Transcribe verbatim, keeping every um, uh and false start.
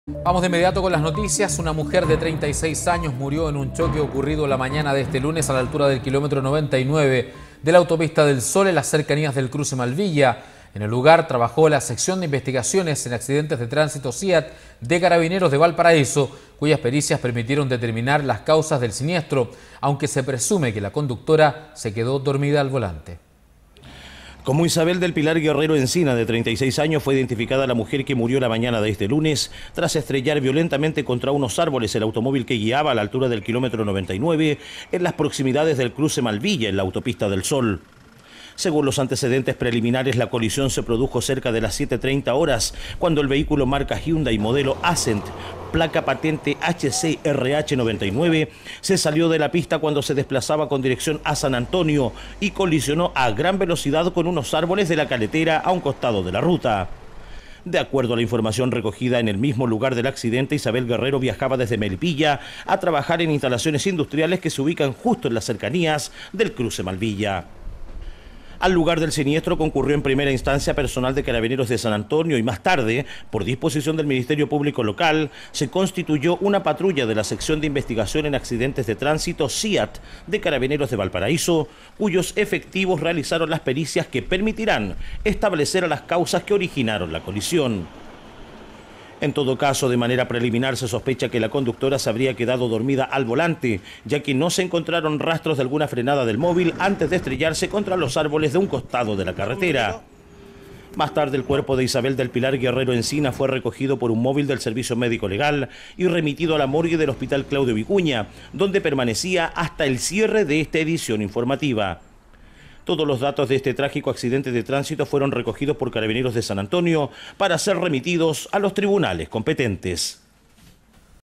Vamos de inmediato con las noticias. Una mujer de treinta y seis años murió en un choque ocurrido la mañana de este lunes a la altura del kilómetro noventa y nueve de la autopista del Sol en las cercanías del cruce Malvilla. En el lugar trabajó la sección de investigaciones en accidentes de tránsito S I A T de Carabineros de Valparaíso, cuyas pericias permitieron determinar las causas del siniestro, aunque se presume que la conductora se quedó dormida al volante. Como Isabel del Pilar Guerrero Encina, de treinta y seis años, fue identificada la mujer que murió la mañana de este lunes tras estrellar violentamente contra unos árboles el automóvil que guiaba a la altura del kilómetro noventa y nueve en las proximidades del cruce Malvilla en la autopista del Sol. Según los antecedentes preliminares, la colisión se produjo cerca de las siete treinta horas, cuando el vehículo marca Hyundai modelo Accent, placa patente H C R H noventa y nueve, se salió de la pista cuando se desplazaba con dirección a San Antonio y colisionó a gran velocidad con unos árboles de la carretera a un costado de la ruta. De acuerdo a la información recogida en el mismo lugar del accidente, Isabel Guerrero viajaba desde Melipilla a trabajar en instalaciones industriales que se ubican justo en las cercanías del cruce Malvilla. Al lugar del siniestro concurrió en primera instancia personal de Carabineros de San Antonio y más tarde, por disposición del Ministerio Público Local, se constituyó una patrulla de la Sección de Investigación en Accidentes de Tránsito S I A T de Carabineros de Valparaíso, cuyos efectivos realizaron las pericias que permitirán establecer las causas que originaron la colisión. En todo caso, de manera preliminar se sospecha que la conductora se habría quedado dormida al volante, ya que no se encontraron rastros de alguna frenada del móvil antes de estrellarse contra los árboles de un costado de la carretera. Más tarde, el cuerpo de Isabel del Pilar Guerrero Encina fue recogido por un móvil del Servicio Médico Legal y remitido a la morgue del Hospital Claudio Vicuña, donde permanecía hasta el cierre de esta edición informativa. Todos los datos de este trágico accidente de tránsito fueron recogidos por Carabineros de San Antonio para ser remitidos a los tribunales competentes.